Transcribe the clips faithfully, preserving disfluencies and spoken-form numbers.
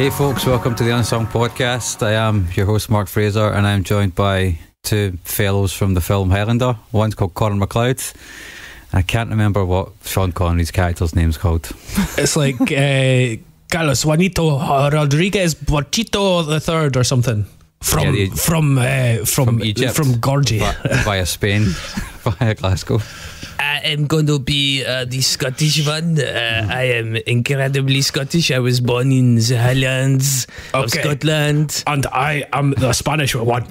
Hey folks, welcome to the Unsung Podcast. I am your host Mark Fraser, and I'm joined by two fellows from the film Highlander. One's called Conor McLeod. I can't remember what Sean Connery's character's name's called. It's like uh, Carlos Juanito Rodriguez Borchito the Third or something from yeah, the, from, uh, from from Egypt, from Gorgie via, via Spain, via Glasgow. I am going to be uh, the Scottish one. Uh, mm. I am incredibly Scottish. I was born in the Highlands okay. of Scotland. And I am the Spanish one.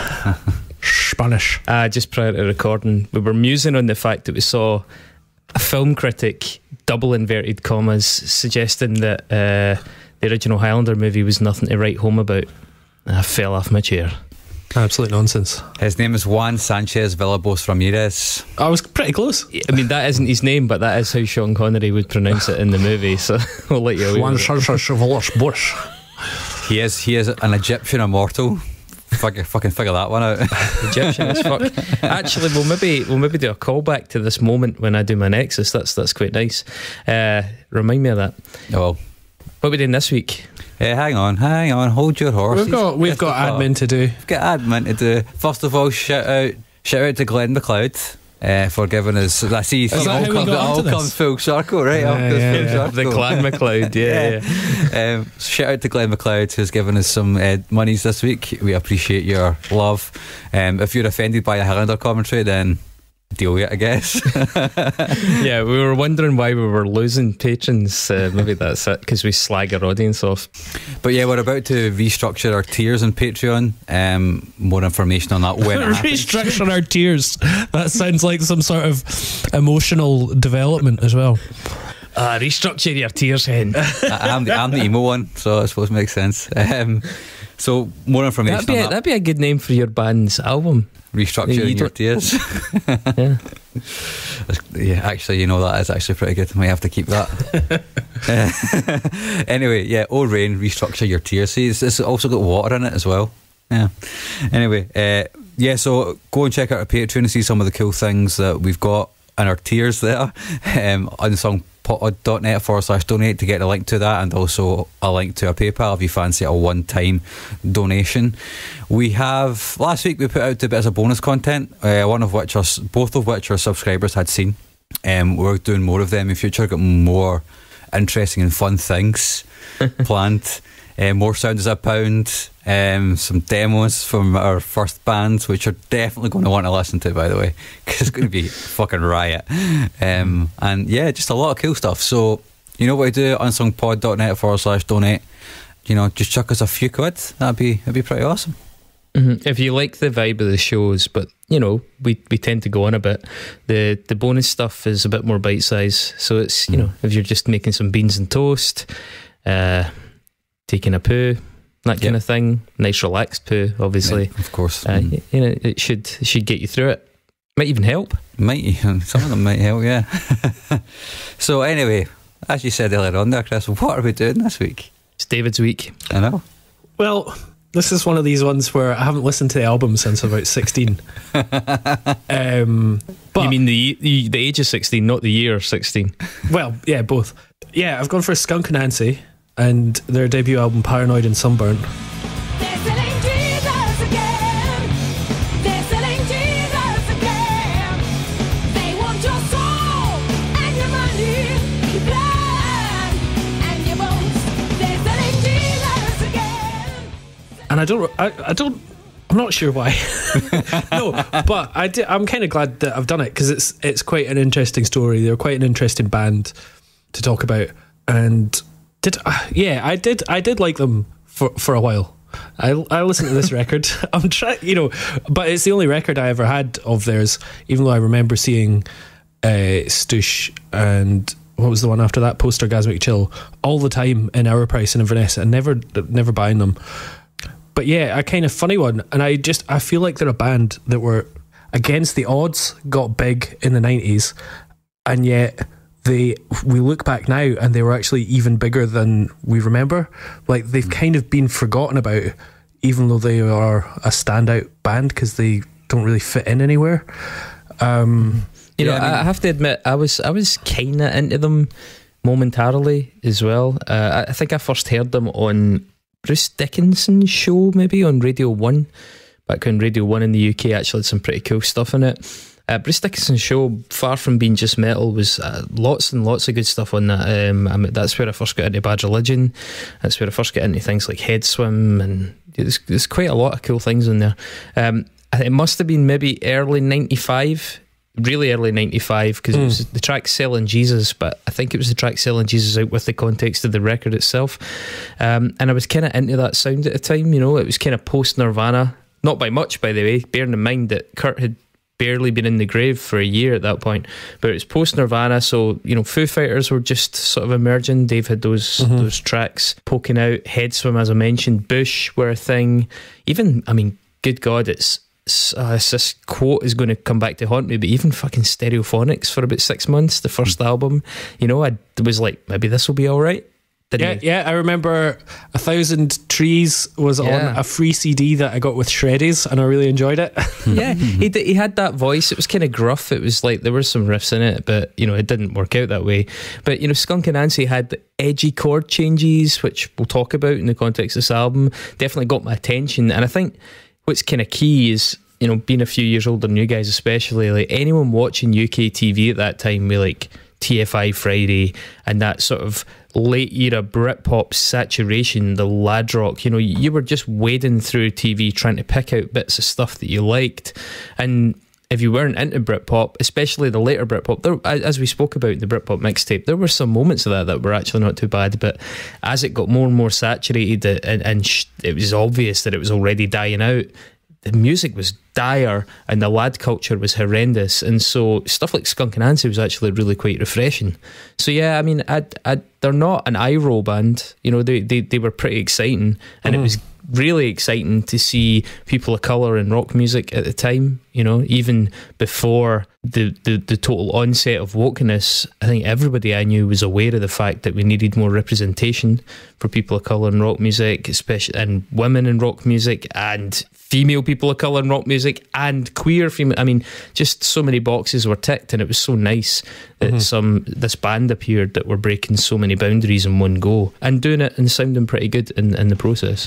Spanish. Uh, just prior to recording, we were musing on the fact that we saw a film critic, double inverted commas, suggesting that uh, the original Highlander movie was nothing to write home about. I fell off my chair. Absolute nonsense. His name is Juan Sanchez Villalobos Ramirez. I was pretty close. I mean, that isn't his name, but that is how Sean Connery would pronounce it in the movie, so we'll let you away. Juan Sanchez Villalobos. He is he is an Egyptian immortal. Fucking fucking figure that one out. Egyptian as fuck. Actually, we'll maybe we'll maybe do a callback to this moment when I do my Nexus. That's that's quite nice. Uh, remind me of that. Oh well. What are we doing this week? Hey, hang on, hang on, hold your horses. We've got we've got admin to do. We've got admin to do. First of all, shout out shout out to Glenn MacLeod uh, for giving us. I see it all, comes, it all comes full circle, right? Yeah, yeah, full yeah. circle. The Clan MacLeod, yeah. yeah. Um, shout out to Glenn MacLeod who's given us some uh, monies this week. We appreciate your love. Um, if you're offended by a Highlander commentary, then deal with it, I guess. Yeah, we were wondering why we were losing patrons. Uh, maybe that's it, because we slag our audience off. But yeah, we're about to restructure our tiers on Patreon. Um, more information on that when it happens. Restructure our tiers. That sounds like some sort of emotional development as well. Uh, restructure your tiers, hen. I'm the, I'm the emo one, so I suppose it makes sense. Um, so more information that'd be, on a, that. that'd be a good name for your band's album. Restructuring your tiers. Yeah. Yeah, actually, you know, that is actually pretty good. I might have to keep that. uh, anyway, yeah, Oh Rain, restructure your tiers. See, it's, it's also got water in it as well. Yeah. Anyway, uh, yeah, so go and check out our Patreon and see some of the cool things that we've got in our tiers there. Um, unsung pod dot net forward slash donate to get a link to that, and also a link to a PayPal if you fancy a one-time donation. We have last week we put out two bits of bonus content, uh, one of which us both of which our subscribers had seen. Um, we're doing more of them in future. Got more interesting and fun things planned. Uh, more sound is a pound. Um, some demos from our first band, which you're definitely going to want to listen to, by the way, because it's going to be fucking riot. Um, and yeah, just a lot of cool stuff. So you know what to do, unsung pod dot net forward slash donate. You know, just chuck us a few quid. That'd be that'd be pretty awesome. Mm-hmm. If you like the vibe of the shows, but you know, we, we tend to go on a bit. The the bonus stuff is a bit more bite size. So it's, you mm. know, if you're just making some beans and toast, uh, taking a poo, that kind yep. of thing, nice relaxed poo, obviously. Yeah, of course. Uh, mm. You know, it should it should get you through it. Might even help. Might some of them might help, yeah. So anyway, as you said earlier on there, Chris, what are we doing this week? It's David's week. I know. Well, this is one of these ones where I haven't listened to the album since about sixteen. um, but you mean the the age of sixteen, not the year sixteen? Well, yeah, both. Yeah, I've gone for Skunk Anansie and their debut album Paranoid and Sunburnt. And I don't, I, I don't, I'm not sure why. No, but I did, I'm kind of glad that I've done it because it's it's quite an interesting story. They're quite an interesting band to talk about, and did uh, yeah, I did I did like them for for a while. I I listened to this record. I'm trying, you know, but it's the only record I ever had of theirs. Even though I remember seeing uh, Stoosh and what was the one after that, Post-Orgasmic Chill, all the time in Our Price and in Vanessa, and never never buying them. But yeah, a kind of funny one, and I just I feel like they're a band that were against the odds, got big in the nineties, and yet they we look back now and they were actually even bigger than we remember. Like they've kind of been forgotten about, even though they are a standout band because they don't really fit in anywhere. Um, you know, yeah, I, mean, I have to admit, I was I was kind of into them momentarily as well. Uh, I think I first heard them on Bruce Dickinson's show, maybe on Radio one, back when Radio one in the U K actually had some pretty cool stuff in it. Uh, Bruce Dickinson's show, far from being just metal, was uh, lots and lots of good stuff on that. Um, I mean, that's where I first got into Bad Religion. That's where I first got into things like Head Swim, and there's, there's quite a lot of cool things on there. Um, it must have been maybe early ninety-five, really early ninety-five, because mm. it was the track Selling Jesus, but I think it was the track Selling Jesus out with the context of the record itself. Um, and I was kind of into that sound at the time, you know, it was kind of post-Nirvana, not by much, by the way, bearing in mind that Kurt had barely been in the grave for a year at that point, but it was post-Nirvana, so, you know, Foo Fighters were just sort of emerging. Dave had those mm-hmm. those tracks poking out. Head Swim, as I mentioned, Bush were a thing. Even, I mean, good God, it's Uh, this quote is going to come back to haunt me, but even fucking Stereophonics for about six months, the first album, you know, I was like, maybe this will be all right. Didn't yeah, you? yeah. I remember A Thousand Trees was Yeah. on a free C D that I got with Shreddies, and I really enjoyed it. Yeah, he d- he had that voice. It was kind of gruff. It was like there were some riffs in it, but you know, it didn't work out that way. But you know, Skunk Anansie had edgy chord changes, which we'll talk about in the context of this album. Definitely got my attention, and I think what's kind of key is, you know, being a few years older than you guys, especially, like anyone watching U K T V at that time with like T F I Friday and that sort of late era Britpop saturation, the lad rock, you know, you were just wading through T V trying to pick out bits of stuff that you liked. And if you weren't into Britpop, especially the later Britpop, there, as we spoke about in the Britpop mixtape, there were some moments of that that were actually not too bad, but as it got more and more saturated and, and sh- it was obvious that it was already dying out, the music was dire and the lad culture was horrendous, and so stuff like Skunk Anansie was actually really quite refreshing. So yeah, I mean, I'd, I'd, they're not an eye roll band, you know, they, they, they were pretty exciting, and mm. it was really exciting to see people of colour in rock music at the time, you know, even before the, the, the total onset of wokeness. I think everybody I knew was aware of the fact that we needed more representation for people of colour in rock music, especially, and women in rock music, and female people of colour in rock music, and queer female. I mean, just so many boxes were ticked, and it was so nice that mm-hmm. some this band appeared that were breaking so many boundaries in one go and doing it and sounding pretty good in, in the process.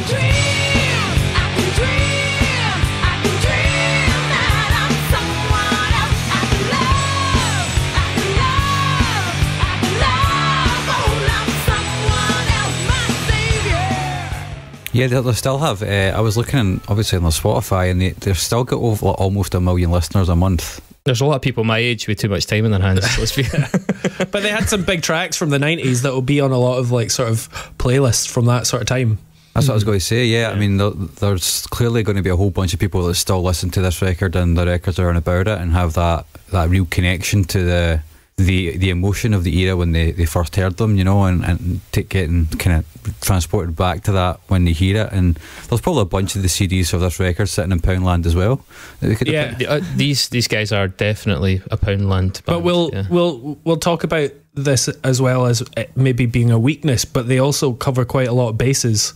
Yeah, they, they still have. Uh, I was looking, obviously, on their Spotify, and they, they've still got over like, almost a million listeners a month. There's a lot of people my age with too much time in their hands. Let's be But they had some big tracks from the nineties that will be on a lot of like sort of playlists from that sort of time. That's what I was going to say. Yeah, yeah. I mean, there, there's clearly going to be a whole bunch of people that still listen to this record and the records are on about it and have that, that real connection to the the the emotion of the era when they, they first heard them, you know, and, and t- getting kind of transported back to that when they hear it. And there's probably a bunch of the C Ds of this record sitting in Poundland as well. Yeah, the, uh, these these guys are definitely a Poundland band. But we'll yeah. we'll we'll talk about this as well as it maybe being a weakness, but they also cover quite a lot of bases.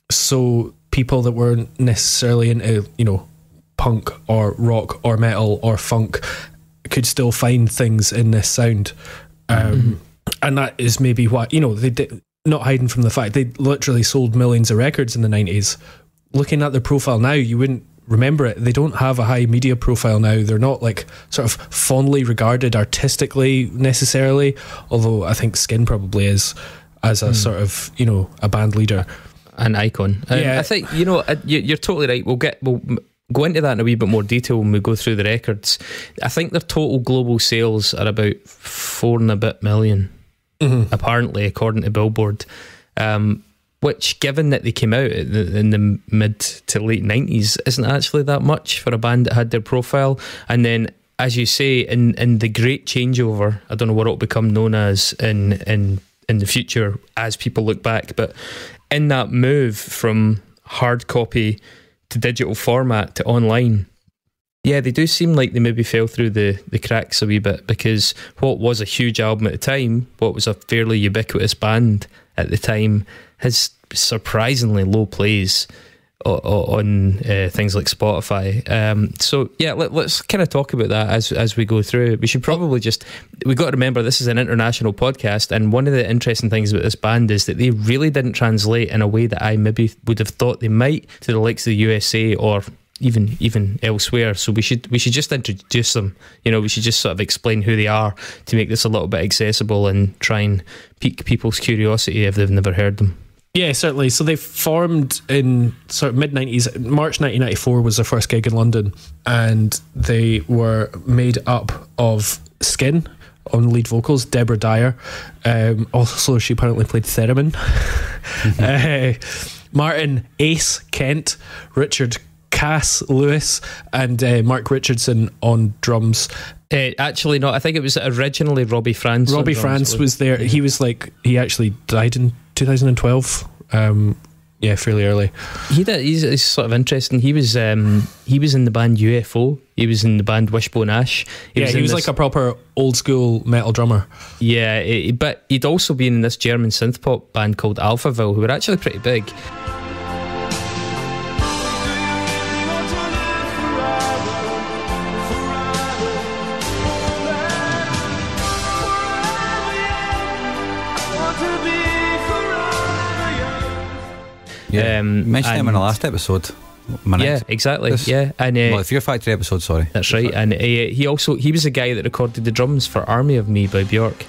So people that weren't necessarily into, you know, punk or rock or metal or funk could still find things in this sound, um, mm-hmm. and that is maybe why, you know, they did, not hiding from the fact they literally sold millions of records in the nineties. Looking at their profile now, you wouldn't remember it. They don't have a high media profile now. They're not like sort of fondly regarded artistically necessarily, although I think Skin probably is, as a mm. sort of, you know, a band leader, an icon. Um, yeah, I think, you know, you're totally right. We'll get we'll go into that in a wee bit more detail when we go through the records. I think their total global sales are about four and a bit million, mm-hmm. apparently, according to Billboard. Um, which, given that they came out in the, in the mid to late nineties, isn't actually that much for a band that had their profile. And then, as you say, in, in the great changeover, I don't know what it'll become known as in in in the future as people look back, but in that move from hard copy to digital format to online, yeah, they do seem like they maybe fell through the, the cracks a wee bit, because what was a huge album at the time, what was a fairly ubiquitous band at the time, has surprisingly low plays. on uh, things like Spotify. Um, so yeah, let, let's kind of talk about that as as we go through. We should probably just, we got to remember this is an international podcast, and one of the interesting things about this band is that they really didn't translate in a way that I maybe would have thought they might to the likes of the U S A or even even elsewhere. So we should we should just introduce them. You know, we should just sort of explain who they are to make this a little bit accessible and try and pique people's curiosity if they've never heard them. Yeah, certainly. So they formed in sort of mid nineties. March nineteen ninety-four was their first gig in London, and they were made up of Skin on lead vocals, Deborah Dyer. Um, also, she apparently played theremin. uh, Martin Ace Kent, Richard Cass Lewis, and uh, Mark Richardson on drums. Uh, actually, no. I think it was originally Robbie France. Robbie France was there. He was like he actually died in two thousand twelve. Um, yeah, fairly early. He did. He's, he's sort of interesting. He was um, he was in the band U F O. He was in the band Wishbone Ash. He yeah, was he was this, like a proper old school metal drummer. Yeah, it, but he'd also been in this German synth pop band called Alphaville, who were actually pretty big. Yeah, um, mentioned him in the last episode. Yeah, exactly. This, yeah, and uh, well, the Fear Factory episode. Sorry, that's right. And uh, he also he was the guy that recorded the drums for "Army of Me" by Björk.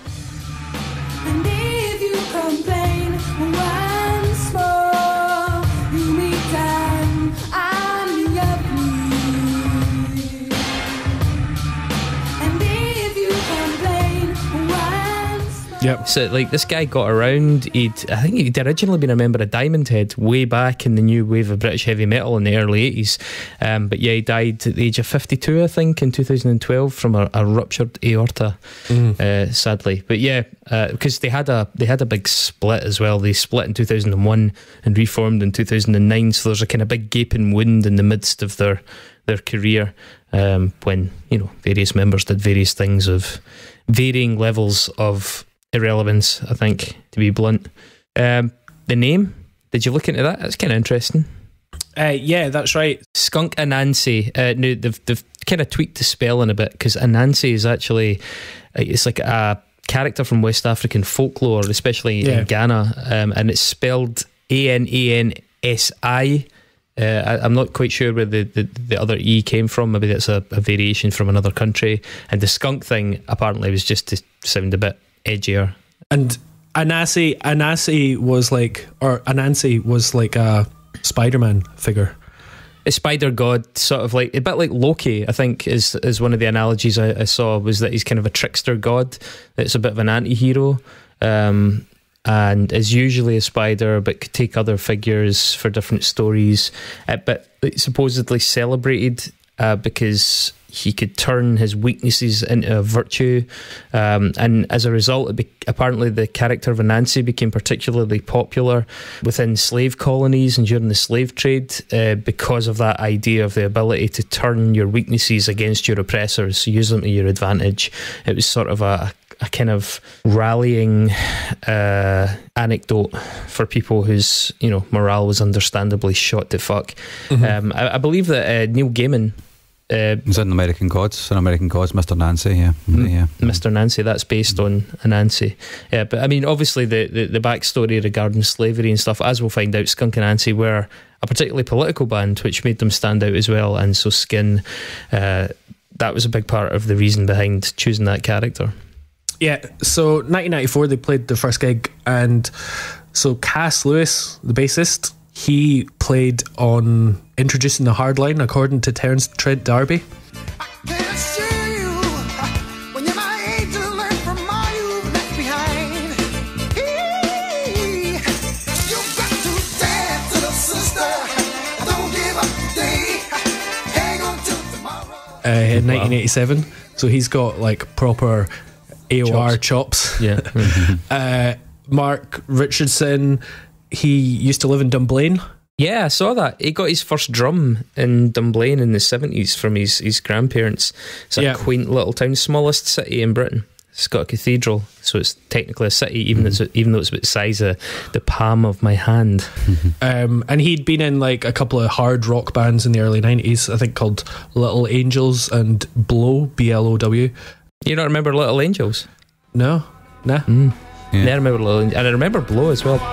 Yep. So like this guy got around. He'd I think he'd originally been a member of Diamond Head way back in the new wave of British heavy metal in the early eighties. Um, but yeah, he died at the age of fifty-two, I think, in two thousand twelve from a, a ruptured aorta. Mm. Uh, sadly, but yeah, because uh, they had a they had a big split as well. They split in two thousand one and reformed in two thousand nine. So there's a kind of big gaping wound in the midst of their their career um, when you know various members did various things of varying levels of irrelevance, I think, to be blunt. Um, the name, did you look into that? That's kind of interesting. Uh, yeah, that's right. Skunk Anansie. Uh, no, they've, they've kind of tweaked the spelling a bit, because Anansie is actually, it's like a character from West African folklore, especially yeah. in Ghana, um, and it's spelled A N A N S I. Uh, I, I'm not quite sure where the, the, the other E came from. Maybe that's a, a variation from another country. And the skunk thing apparently was just to sound a bit edgier. And Anansie, Anansie was like, or Anansie was like a Spider-Man figure. A spider god, sort of like a bit like Loki, I think, is is one of the analogies I, I saw, was that he's kind of a trickster god. It's a bit of an anti-hero, um, and is usually a spider, but could take other figures for different stories. Uh, but it's supposedly celebrated uh, because he could turn his weaknesses into a virtue, um, and as a result, it be- apparently the character of Anansie became particularly popular within slave colonies and during the slave trade uh, because of that idea of the ability to turn your weaknesses against your oppressors, use them to your advantage. It was sort of a, a kind of rallying uh, anecdote for people whose, you know, morale was understandably shot to fuck. Mm-hmm. Um, I, I believe that uh, Neil Gaiman. Uh, Is that in American Gods? In American Gods, Mister Nancy, yeah, m- yeah. Mister Nancy. That's based on Anansie. Yeah, but I mean, obviously, the, the the backstory regarding slavery and stuff, as we'll find out, Skunk Anansie were a particularly political band, which made them stand out as well. And so, Skin, uh, that was a big part of the reason behind choosing that character. Yeah. So, nineteen ninety-four, they played their first gig, and so Cass Lewis, the bassist, he played on Introducing the Hardline, according to Terence Trent D'Arby. Uh, in wow. nineteen eighty-seven, so he's got like proper A O R chops. chops. Yeah. uh, Mark Richardson, he used to live in Dunblane. Yeah, I saw that. He got his first drum in Dunblane in the seventies from his, his grandparents. It's a yeah. quaint little town, smallest city in Britain. It's got a cathedral, so it's technically a city, even mm-hmm. though it's, even though it's about the size of the palm of my hand. um, and he'd been in like a couple of hard rock bands in the early nineties, I think called Little Angels and Blow, B L O W. You don't remember Little Angels? No, nah. Mm. Yeah. Yeah, I remember Little Angels, and I remember Blow as well.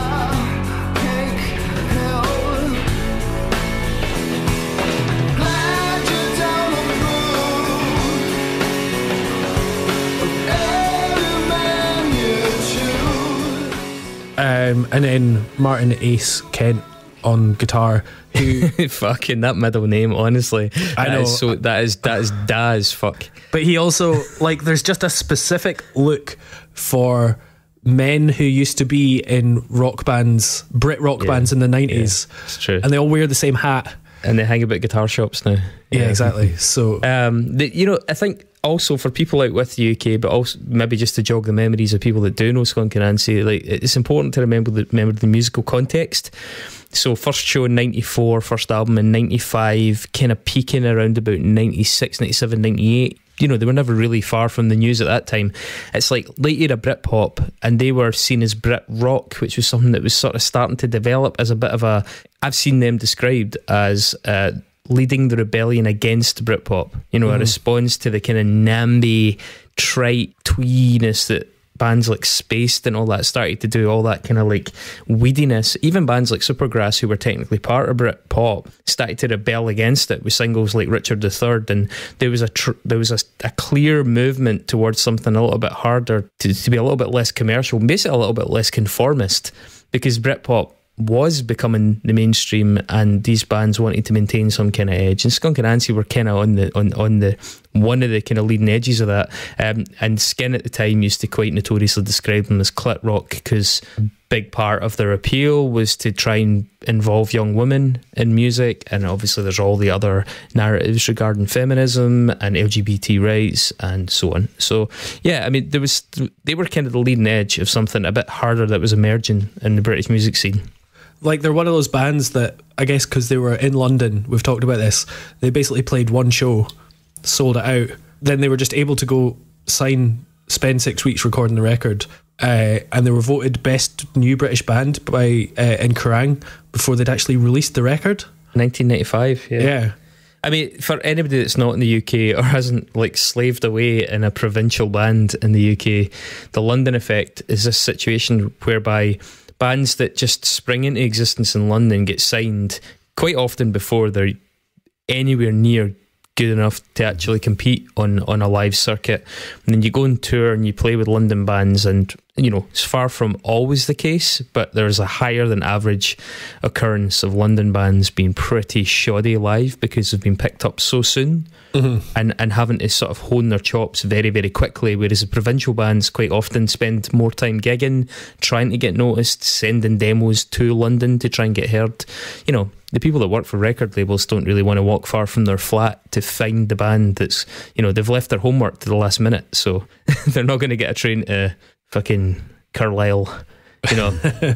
Um, and then Martin Ace Kent on guitar, who fucking that middle name, honestly, I that know is so that is that is da as fuck. But he also, like, there's just a specific look for men who used to be in rock bands, Brit rock Yeah. bands in the nineties. Yeah, it's true, and they all wear the same hat, and they hang about guitar shops now. Yeah, yeah. exactly. So, um, the, you know, I think. Also, for people out with the U K, but also maybe just to jog the memories of people that do know Skunk Anansie, like, it's important to remember the, remember the musical context. So, first show in ninety-four, first album in ninety-five, kind of peaking around about ninety-six, ninety-seven, ninety-eight. You know, they were never really far from the news at that time. It's like late era Britpop, and they were seen as Britrock, which was something that was sort of starting to develop as a bit of a. I've seen them described as. Uh, leading the rebellion against Britpop, you know, mm. a response to the kind of namby, trite tweeness that bands like Spaced and all that started to do, all that kind of like weediness. Even bands like Supergrass, who were technically part of Britpop, started to rebel against it with singles like Richard the Third, and there was a tr- there was a, a clear movement towards something a little bit harder, to, to be a little bit less commercial, basically a little bit less conformist, because Britpop was becoming the mainstream, and these bands wanted to maintain some kind of edge. And Skunk Anansie were kind of on the on on the one of the kind of leading edges of that. Um, and Skin at the time used to quite notoriously describe them as clit rock, because a big part of their appeal was to try and involve young women in music. And obviously, there's all the other narratives regarding feminism and L G B T rights and so on. So yeah, I mean, there was they were kind of the leading edge of something a bit harder that was emerging in the British music scene. Like, they're one of those bands that, I guess because they were in London, we've talked about this, they basically played one show, sold it out, then they were just able to go sign, spend six weeks recording the record, uh, and they were voted best new British band by uh, in Kerrang before they'd actually released the record. nineteen ninety-five, yeah. Yeah. I mean, for anybody that's not in the U K or hasn't like slaved away in a provincial band in the U K, the London effect is this situation whereby bands that just spring into existence in London get signed quite often before they're anywhere near good enough to actually compete on, on a live circuit. And then you go on tour and you play with London bands, and, you know, it's far from always the case, but there's a higher than average occurrence of London bands being pretty shoddy live because they've been picked up so soon. Mm-hmm. and, and having to sort of hone their chops very, very quickly, whereas the provincial bands quite often spend more time gigging, trying to get noticed, sending demos to London to try and get heard. You know, the people that work for record labels don't really want to walk far from their flat to find the band that's, you know, they've left their homework to the last minute, so they're not going to get a train to fucking Carlisle, you know.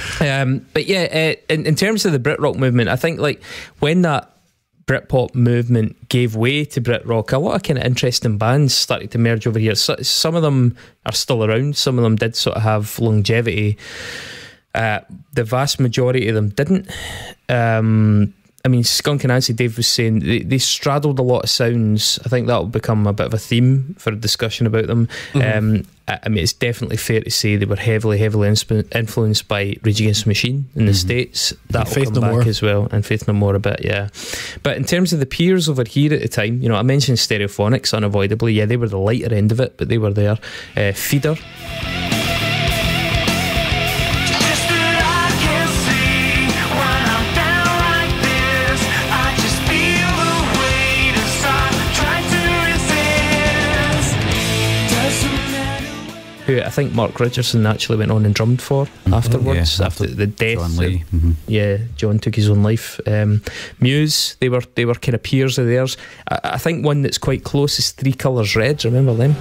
um, but yeah, uh, in, in terms of the Britrock movement, I think like when that Britpop movement gave way to Britrock, a lot of kind of interesting bands started to merge over here. So, some of them are still around, some of them did sort of have longevity. Uh, the vast majority of them didn't. Um, I mean, Skunk Anansie, Dave was saying, they, they straddled a lot of sounds. I think that will become a bit of a theme for a discussion about them. Mm-hmm. Um, I, I mean, it's definitely fair to say they were heavily, heavily insp- influenced by Rage Against the Machine in the mm-hmm. States. That will come no back more. as well, and Faith No More a bit, yeah. But in terms of the peers over here at the time, you know, I mentioned Stereophonics unavoidably. Yeah, they were the lighter end of it, but they were there. Uh, Feeder. Who I think Mark Richardson actually went on and drummed for mm-hmm. afterwards, yeah, after, after the death. John Lee. Mm-hmm. Yeah, John took his own life. Um, Muse, they were they were kind of peers of theirs. I, I think one that's quite close is Three Colours Red. Remember them?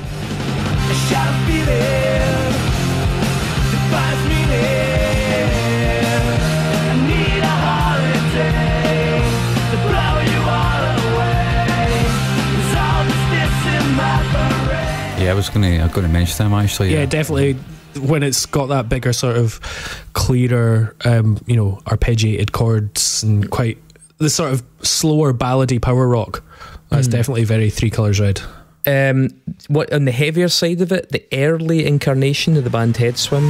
Yeah, I was going to, I'm going to mention them actually. Yeah, Yeah, definitely. When it's got that bigger sort of clearer, um, you know, arpeggiated chords and quite the sort of slower ballady power rock. That's mm. definitely very Three Colours Red. Um, what on the heavier side of it, the early incarnation of the band Head Swim.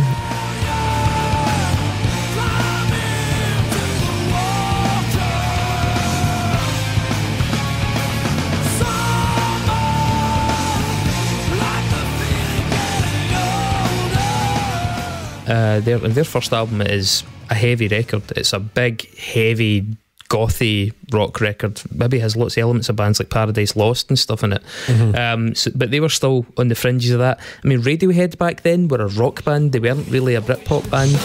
Uh, their their first album is a heavy record. It's a big, heavy, gothy rock record. Maybe has lots of elements of bands like Paradise Lost and stuff in it. Mm-hmm. Um, so, but they were still on the fringes of that. I mean, Radiohead back then were a rock band. They weren't really a Britpop band.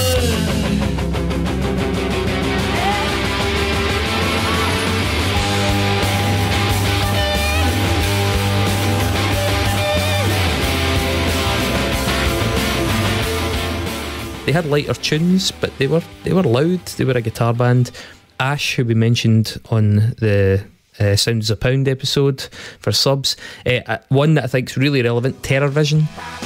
They had lighter tunes, but they were they were loud. They were a guitar band. Ash, who we mentioned on the uh, Sound is a Pound episode for subs, uh, one that I think is really relevant, Terror Vision.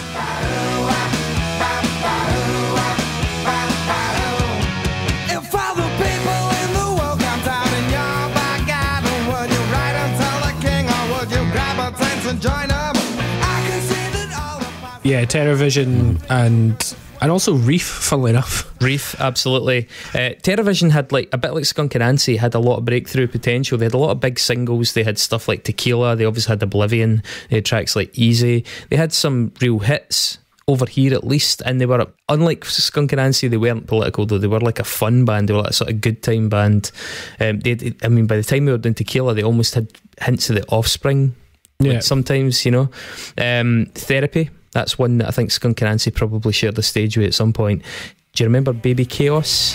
Yeah, Terror Vision and and also Reef, funnily enough. Reef, absolutely. Uh, Terror Vision had, like, a bit like Skunk Anansie, had a lot of breakthrough potential. They had a lot of big singles. They had stuff like Tequila. They obviously had Oblivion. They had tracks like Easy. They had some real hits over here at least, and they were, unlike Skunk Anansie, they weren't political though. They were like a fun band. They were like a sort of good time band. Um, they had, I mean, by the time they were doing Tequila, they almost had hints of the Offspring. Yeah. Like sometimes, you know. Um, Therapy. That's one that I think Skunk Anansie probably shared the stage with at some point. Do you remember Baby Chaos?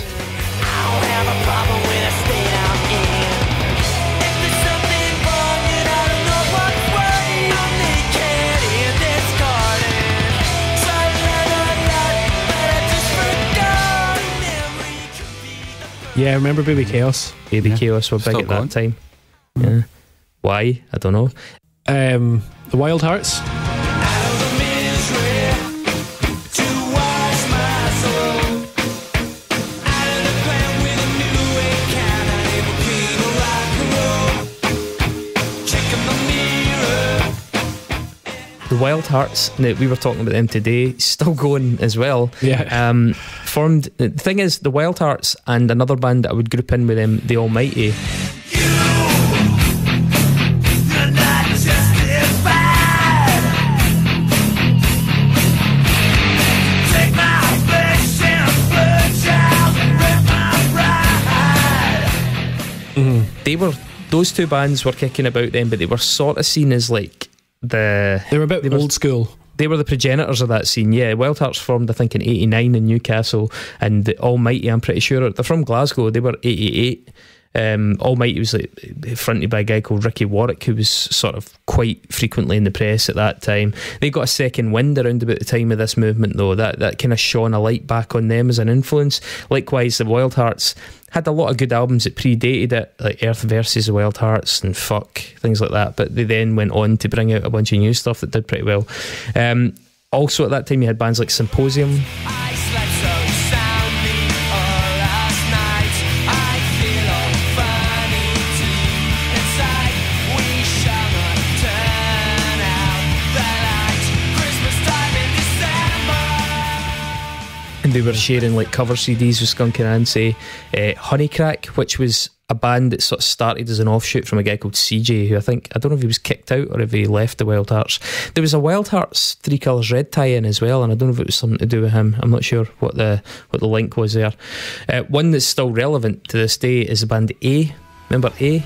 Yeah, I remember Baby Chaos. Baby yeah. Chaos were big Stop at going. that time. Mm. Yeah. Why? I don't know. Um, the Wild Hearts. The Wild Hearts, now we were talking about them today, still going as well. Yeah. Um, formed. The thing is, the Wild Hearts and another band that I would group in with them, The Almighty. Mm-hmm. They were, those two bands were kicking about then, but they were sort of seen as like the they were a bit they old were, school. They were the progenitors of that scene. Yeah, Wild Hearts formed I think in eighty-nine in Newcastle, and the Almighty, I'm pretty sure they're from Glasgow. They were eighty-eight. Um, Almighty was like fronted by a guy called Ricky Warwick, who was sort of quite frequently in the press at that time. They got a second wind around about the time of this movement though. That that kind of shone a light back on them as an influence. Likewise, the Wild Hearts had a lot of good albums that predated it, like Earth versus the Wild Hearts and Fuck, things like that, but they then went on to bring out a bunch of new stuff that did pretty well. Um, also at that time you had bands like Symposium. I slept so soundly all last night. I feel all funny deep inside. We shall not turn out the light. Christmas time in December. And they were sharing like cover C Ds with Skunk Anansie. uh, Honeycrack, which was a band that sort of started as an offshoot from a guy called C J, who I think, I don't know if he was kicked out or if he left the Wild Hearts. There was a Wild Hearts Three Colours Red tie-in as well, and I don't know if it was something to do with him. I'm not sure what the what the link was there. Uh, one that's still relevant to this day is the band A. Remember A?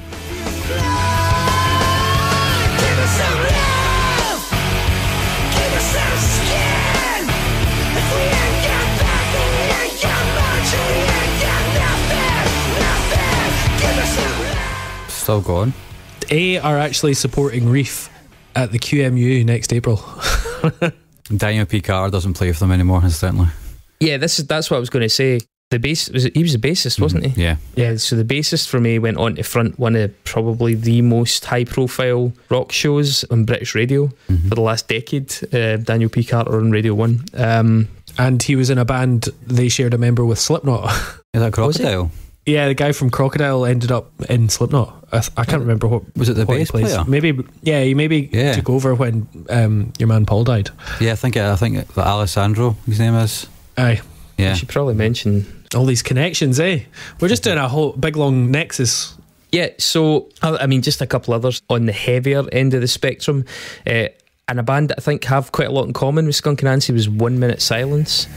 Still going. A are actually supporting Reef at the Q M U next April. Daniel P. Carter doesn't play for them anymore, incidentally. Yeah, this is that's what I was going to say. The bass was it, he was a bassist, wasn't Mm, he? yeah. Yeah, so the bassist for me went on to front one of probably the most high profile rock shows on British radio Mhm. for the last decade, uh, Daniel P. Carter on Radio one. Um, And he was in a band, they shared a member with Slipknot. Is that Crocodile? Yeah, the guy from Crocodile ended up in Slipknot. I, th- I can't remember what Was it the what he bass plays. player? Maybe, yeah, he maybe Yeah. took over when um, your man Paul died. Yeah, I think I think that Alessandro, his name is. Aye, I Yeah. should probably mention. all these connections, eh? We're just doing a whole big long nexus. Yeah, so I I mean, just a couple others on the heavier end of the spectrum. Uh, and a band that I think have quite a lot in common with Skunk Anansie was One Minute Silence.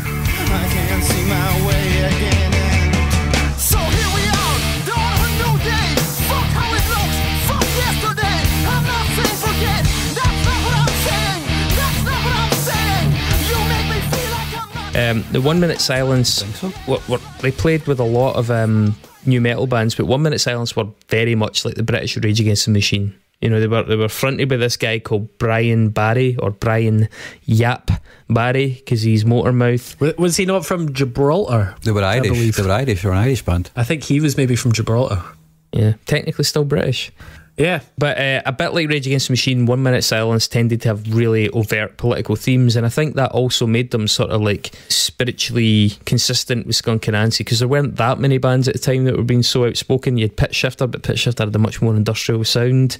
I can't see my way again. And so here we are, dawn of a new day. Fuck how it looks, fuck yesterday. I'm not saying forget, that's not what I'm saying. That's not what I'm saying. You make me feel like I'm not. Um, the One Minute Silence, think so. were, were, they played with a lot of um, new metal bands, but One Minute Silence were very much like the British Rage Against the Machine. You know, they were they were fronted by this guy called Brian Barry, or Brian Yap Barry, because he's Motormouth. W- Was he not from Gibraltar? They were I Irish. believe. They were Irish. They were an Irish band. I think he was maybe from Gibraltar. Yeah, technically still British. Yeah. But uh, a bit like Rage Against the Machine, One Minute Silence tended to have really overt political themes, and I think that also made them sort of like spiritually consistent with Skunk Anansie, because there weren't that many bands at the time that were being so outspoken. You had Pitch Shifter, but Pitch Shifter had a much more industrial sound.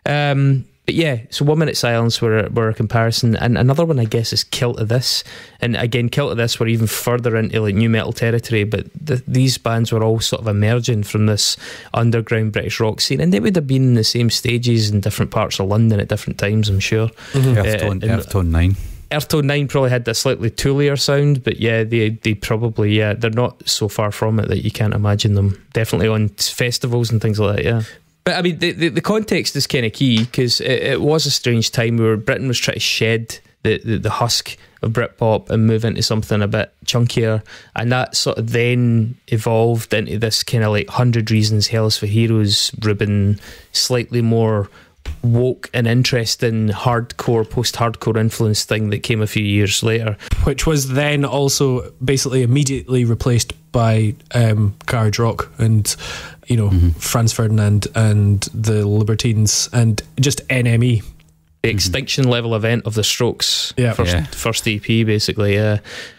Um, but yeah, so One Minute Silence were, were a comparison, and another one I guess is Kill to This, and again Kill to This were even further into like new metal territory, but th- these bands were all sort of emerging from this underground British rock scene, and they would have been in the same stages in different parts of London at different times, I'm sure. Earthtone, and- Earthtone nine. Earthtone nine probably had a slightly toolier sound, but yeah, they they probably, yeah, they're not so far from it that you can't imagine them. Definitely on festivals and things like that, yeah. But I mean, the, the, the context is kind of key, because it, it was a strange time where Britain was trying to shed the, the, the husk of Britpop and move into something a bit chunkier, and that sort of then evolved into this kind of like one hundred Reasons, Hell's for Heroes, Ruben, slightly more woke and interesting hardcore, post-hardcore influence thing that came a few years later. Which was then also basically immediately replaced by um, Garage Rock and, you know, Mm-hmm. Franz Ferdinand and the Libertines and just N M E. The extinction level event of the Strokes, Yeah. first, Yeah. first E P, basically. Yeah.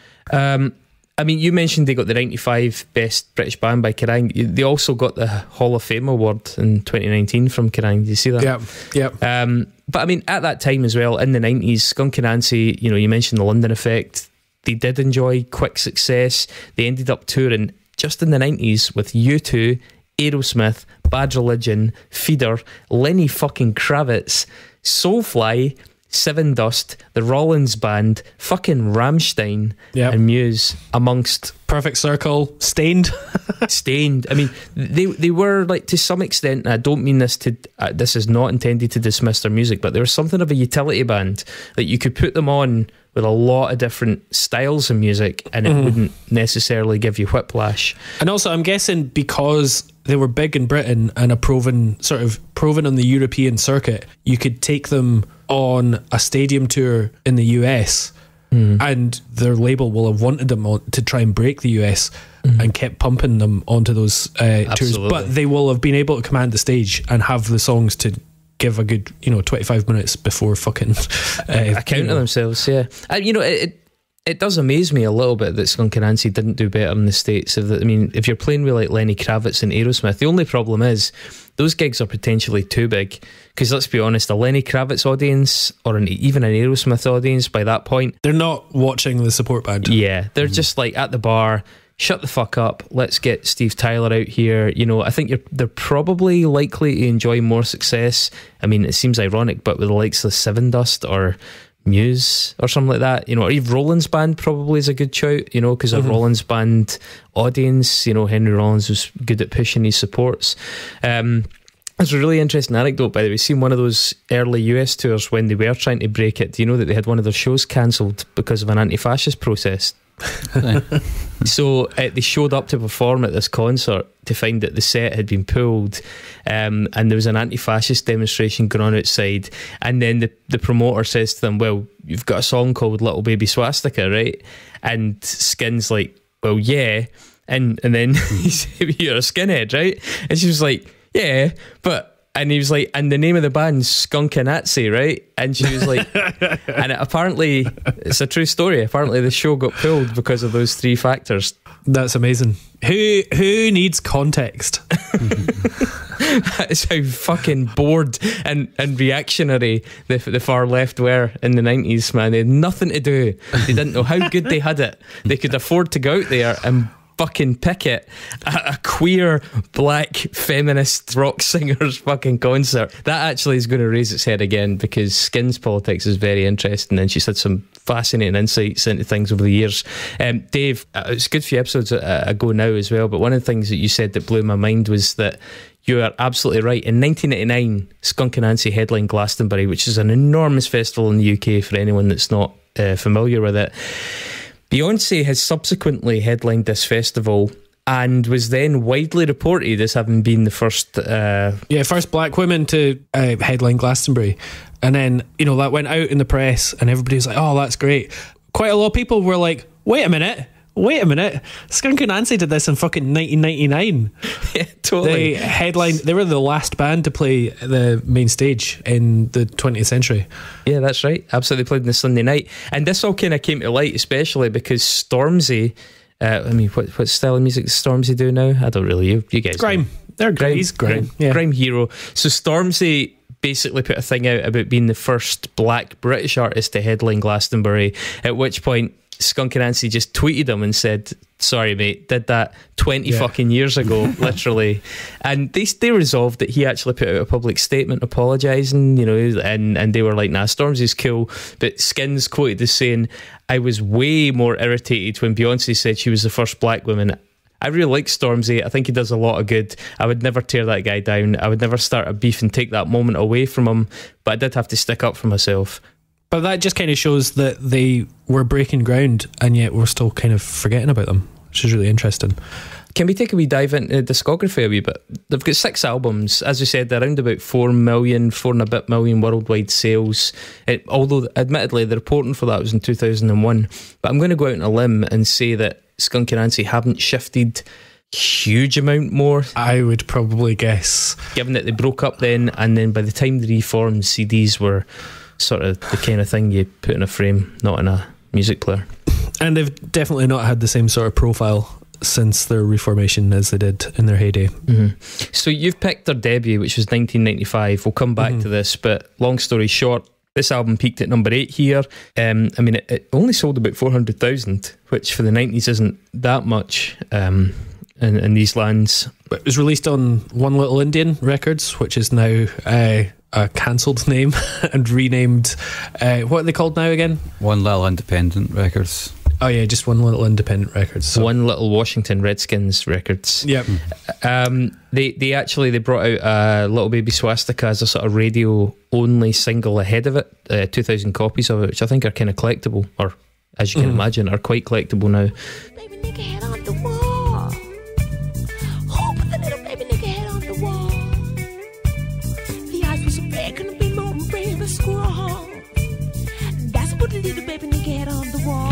Um, I mean, you mentioned they got the ninety-five Best British Band by Kerrang. They also got the Hall of Fame award in twenty nineteen from Kerrang. Did you see that? Yeah, yeah. Um, but I mean, at that time as well, in the nineties, Skunk Anansie, you know, you mentioned the London Effect. They did enjoy quick success. They ended up touring just in the nineties with U two, Aerosmith, Bad Religion, Feeder, Lenny fucking Kravitz, Soulfly, Seven Dust, the Rollins Band, fucking Rammstein, Yep. and Muse, amongst Perfect Circle, Stained. Stained. I mean, they they were like, to some extent, and I don't mean this to uh, this is not intended to dismiss their music, but they were something of a utility band that you could put them on with a lot of different styles of music, and it wouldn't necessarily give you whiplash. And also, I'm guessing because they were big in Britain and a proven sort of proven on the European circuit, you could take them on a stadium tour in the U S, and their label will have wanted them on, to try and break the U S, and kept pumping them onto those uh, tours. Absolutely. But they will have been able to command the stage and have the songs to give a good, you know, twenty-five minutes before fucking uh, Account you of know. themselves, yeah. And you know, it, it it does amaze me a little bit that Skunk Anansie didn't do better in the States. If the, I mean, if you're playing with like Lenny Kravitz and Aerosmith, the only problem is those gigs are potentially too big. Because let's be honest, a Lenny Kravitz audience or an, even an Aerosmith audience by that point, They're not watching the support band. yeah, they're just like at the bar. Shut the fuck up. Let's get Steve Tyler out here. You know, I think you're they're probably likely to enjoy more success. I mean, it seems ironic, but with the likes of Seven Dust or Muse or something like that, you know, or even Rollins Band probably is a good shout, you know, because a Rollins Band audience, you know, Henry Rollins was good at pushing his supports. Um, It's a really interesting anecdote, by the way. Seen one of those early U S tours when they were trying to break it. Do you know that they had one of their shows cancelled because of an anti-fascist protest? So uh, they showed up to perform at this concert to find that the set had been pulled, um, and there was an anti-fascist demonstration going on outside, and then the, the promoter says to them, well, you've got a song called Little Baby Swastika, right? And Skin's like, well, yeah. And and then he said, you're a skinhead, right? And she was like, yeah, but... And he was like, and the name of the band's Skunk Anansie, right? And she was like, and it, apparently, it's a true story. Apparently, the show got pulled because of those three factors. That's amazing. Who who needs context? That is how fucking bored and, and reactionary the, the far left were in the nineties, man. They had nothing to do. They didn't know how good they had it. They could afford to go out there and fucking picket at a queer black feminist rock singer's fucking concert. That actually is going to raise its head again, because Skin's politics is very interesting, and she's had some fascinating insights into things over the years. um, Dave, uh, it's a good few episodes ago now as well, but one of the things that you said that blew my mind was that you are absolutely right. In nineteen ninety-nine, Skunk Anansie headlined Glastonbury, which is an enormous festival in the U K for anyone that's not uh, familiar with it. Beyonce has subsequently headlined this festival and was then widely reported as having been the first... Uh, yeah, first black woman to uh, headline Glastonbury. And then, you know, that went out in the press and everybody was like, oh, that's great. Quite a lot of people were like, wait a minute, wait a minute. Skunk Anansie did this in fucking nineteen ninety-nine. Yeah, totally. They headlined, they were the last band to play the main stage in the twentieth century. Yeah, that's right. Absolutely, played on the Sunday night. And this all kind of came to light, especially because Stormzy, uh, I mean, what, what style of music does Stormzy do now? I don't really, you, you guys Grime. know. They're grime. He's grime. Grime, Yeah. grime hero. So Stormzy basically put a thing out about being the first black British artist to headline Glastonbury, at which point Skunk Anansie just tweeted him and said, sorry mate, did that twenty yeah. fucking years ago, literally. And they they resolved that. He actually put out a public statement apologising, you know, and, and they were like, nah, Stormzy's cool. But Skin's quoted as saying, I was way more irritated when Beyonce said she was the first black woman. I really like Stormzy. I think he does a lot of good. I would never tear that guy down. I would never start a beef and take that moment away from him, but I did have to stick up for myself. But that just kind of shows that they were breaking ground, and yet we're still kind of forgetting about them, which is really interesting. Can we take a wee dive into discography a wee bit? They've got six albums. As we said, they're around about four million, four and a bit million worldwide sales. It, although, admittedly, the reporting for that was in two thousand one. But I'm going to go out on a limb and say that Skunk Anansie haven't shifted huge amount more. I would probably guess. Given that they broke up then, and then by the time they reformed, C Ds were sort of the kind of thing you put in a frame, not in a music player. And they've definitely not had the same sort of profile since their reformation as they did in their heyday. Mm-hmm. So you've picked their debut, which was nineteen ninety-five. We'll come back mm-hmm. to this, but long story short, this album peaked at number eight here. Um, I mean, it, it only sold about four hundred thousand, which for the nineties isn't that much um, in, in these lands. But it was released on One Little Indian Records, which is now uh, a cancelled name and renamed. Uh, what are they called now again? One Little Independent Records. Oh yeah, just One Little Independent Records. So. One Little Washington Redskins Records. Yep. Um, they they actually they brought out a Little Baby Swastika as a sort of radio only single ahead of it. Uh, Two thousand copies of it, which I think are kind of collectible, or as you can mm. imagine, are quite collectible now. Baby nigga head on the wall. Who put the little baby nigga head on the wall? The eyes was big and be more brave as squall. That's what the little baby nigga head on the wall.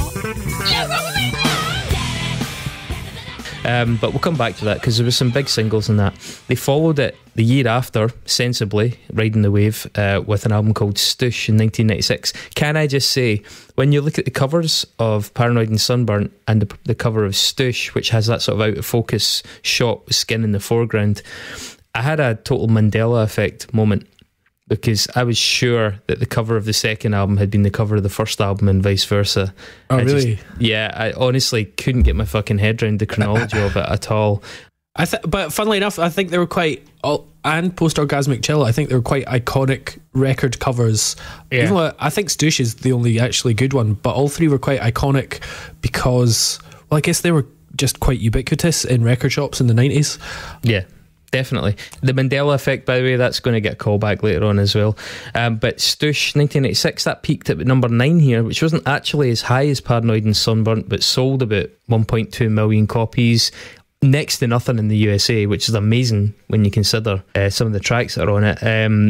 Um, but we'll come back to that because there were some big singles in that. They followed it the year after, sensibly, riding the wave, uh, with an album called Stoosh in nineteen ninety-six. Can I just say, when you look at the covers of Paranoid and Sunburnt and the, the cover of Stoosh, which has that sort of out of focus shot with Skin in the foreground, I had a total Mandela effect moment, because I was sure that the cover of the second album had been the cover of the first album and vice versa. Oh, I really? Just, yeah, I honestly couldn't get my fucking head around the chronology of it at all. I th- but funnily enough, I think they were quite, oh, and Post-Orgasmic Chill, I think they were quite iconic record covers. Yeah. Even though I think Stoosh is the only actually good one, but all three were quite iconic because, well, I guess they were just quite ubiquitous in record shops in the nineties. Yeah. Definitely. The Mandela effect, by the way, that's going to get a call back later on as well. Um, but Stoosh, nineteen eighty-six, that peaked at number nine here, which wasn't actually as high as Paranoid and Sunburnt, but sold about one point two million copies. Next to nothing in the U S A, which is amazing when you consider uh, some of the tracks that are on it. Um,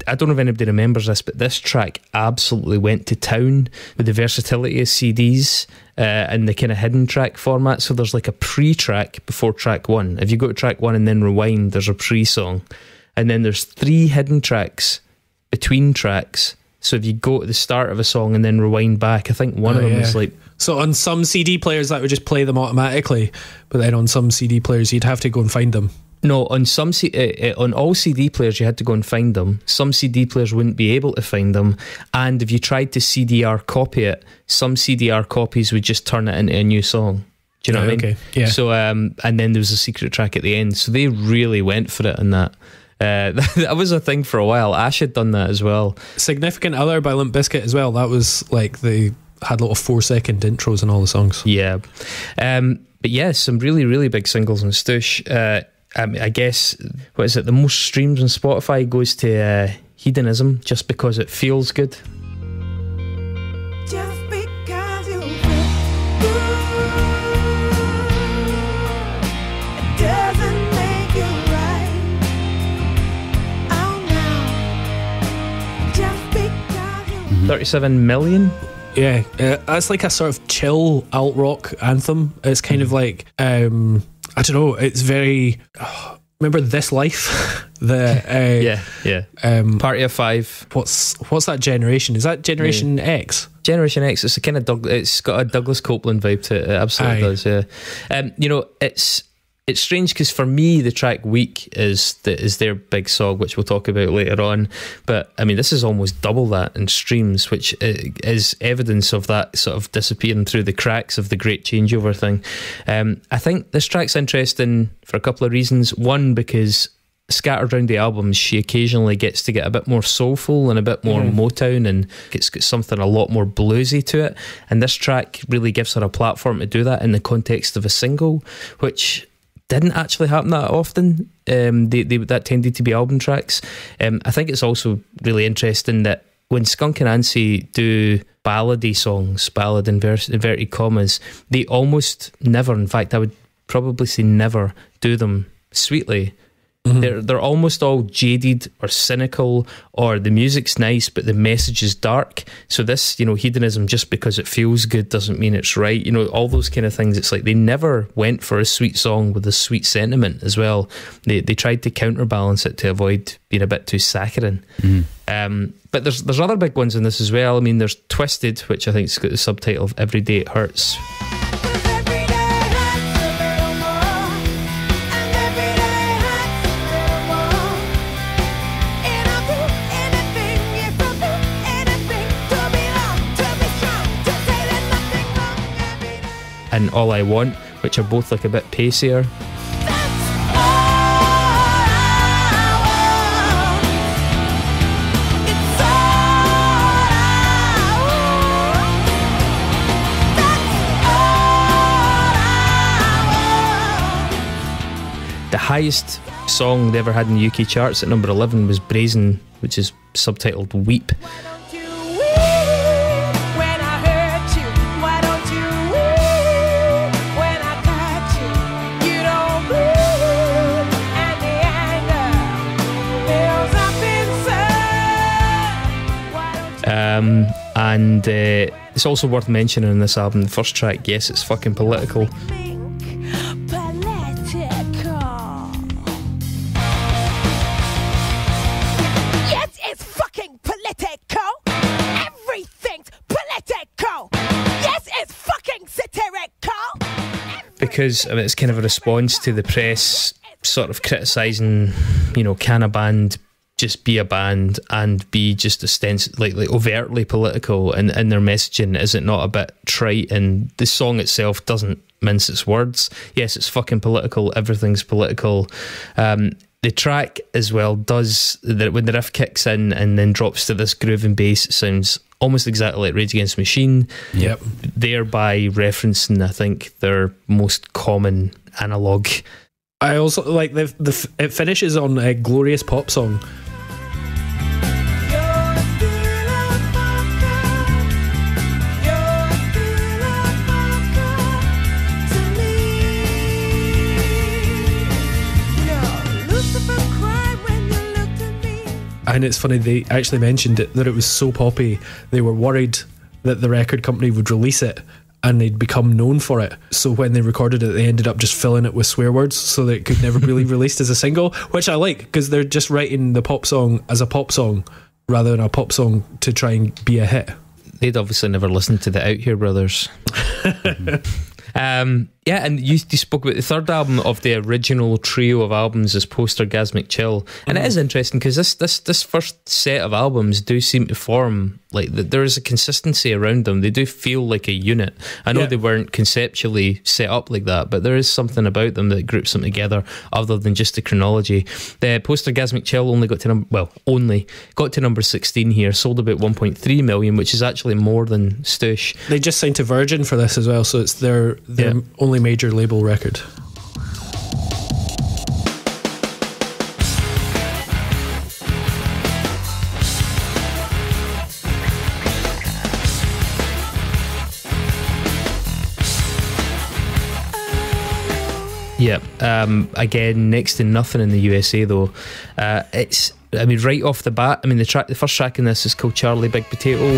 I don't know if anybody remembers this, but this track absolutely went to town with the versatility of C Ds uh, and the kind of hidden track format. So there's like a pre-track before track one. If you go to track one and then rewind, there's a pre-song. And then there's three hidden tracks between tracks. So if you go to the start of a song and then rewind back, I think one Oh, of them yeah. is like... So on some C D players that would just play them automatically, but then on some C D players you'd have to go and find them. No, on some C- uh, uh, on all C D players you had to go and find them. Some C D players wouldn't be able to find them, and if you tried to C D R copy it, some C D R copies would just turn it into a new song. Do you know Right, what I mean? okay, yeah. So um, and then there was a secret track at the end. So they really went for it on that. Uh, that was a thing for a while. Ash had done that as well. Significant Other by Limp Bizkit as well. That was like they had little four second intros in all the songs. Yeah, um, but yeah, some really really big singles on Stoosh. Uh, I, mean, I guess what is it? The most streams on Spotify goes to uh, Hedonism, Just Because It Feels Good. Just because you feel good, it doesn't make you right. Oh no, just because you thirty-seven million. Yeah, uh, that's like a sort of chill alt rock anthem. It's kind of like um, I don't know. It's very. Oh, remember This Life? the uh, Yeah, yeah. Um, Party of Five. what's what's that generation? Is that Generation X? Generation X. It's a kind of Doug, it's got a Douglas Copeland vibe to it. It absolutely Aye. does. Yeah. Um, you know, it's it's strange because for me the track Weak is the, is their big song, which we'll talk about later on. But I mean, this is almost double that in streams, which is evidence of that sort of disappearing through the cracks of the Great Changeover thing. Um, I think this track's interesting for a couple of reasons. One, because scattered around the albums, she occasionally gets to get a bit more soulful and a bit more mm. Motown, and it's got something a lot more bluesy to it. And this track really gives her a platform to do that in the context of a single, which didn't actually happen that often. Um, they, they, that tended to be album tracks. Um, I think it's also really interesting that when Skunk Anansie do ballady songs, ballad in vers- inverted commas, they almost never, in fact I would probably say never, do them sweetly. Mm-hmm. They're they're almost all jaded or cynical, or the music's nice but the message is dark. So this, you know, hedonism, just because it feels good doesn't mean it's right. You know, all those kind of things. It's like they never went for a sweet song with a sweet sentiment as well. They they tried to counterbalance it to avoid being a bit too saccharine. Mm-hmm. Um, but there's there's other big ones in this as well. I mean, there's Twisted, which I think has got the subtitle of Every Day It Hurts. And All I Want, which are both like a bit pacier. The highest song they ever had in the U K charts at number eleven was Brazen, which is subtitled Weep. Um, and uh, it's also worth mentioning in this album, the first track, Yes, It's Fucking Political. Yes, it's fucking political. Everything's political. Yes, it's fucking satirical. Because I mean, it's kind of a response to the press sort of criticising, you know, can a band just be a band and be just ostens- like, like overtly political, and, and their messaging, is it not a bit trite? And the song itself doesn't mince its words. Yes, it's fucking political, everything's political. Um, the track as well does, that when the riff kicks in and then drops to this grooving bass, it sounds almost exactly like Rage Against the Machine. Yep. Thereby referencing, I think, their most common analogue. I also like the the it finishes on a glorious pop song. And it's funny, they actually mentioned it, that it was so poppy, they were worried that the record company would release it and they'd become known for it. So when they recorded it, they ended up just filling it with swear words so that it could never be released as a single, which I like, because they're just writing the pop song as a pop song rather than a pop song to try and be a hit. They'd obviously never listened to the Out Here Brothers. Um, yeah, and you, you spoke about the third album of the original trio of albums is Post-Orgasmic Chill, and mm-hmm. it is interesting because this, this this first set of albums do seem to form like that. There is a consistency around them. They do feel like a unit. I know yeah. they weren't conceptually set up like that, but there is something about them that groups them together other than just the chronology. The Post-Orgasmic Chill only got to number well only got to number sixteen here, sold about one point three million, which is actually more than Stoosh. They just signed to Virgin for this as well, so it's their their yeah. only major label record. Yeah, um, again, next to nothing in the U S A though. Uh, it's, I mean, right off the bat, I mean, the track, the first track in this is called Charlie Big Potato.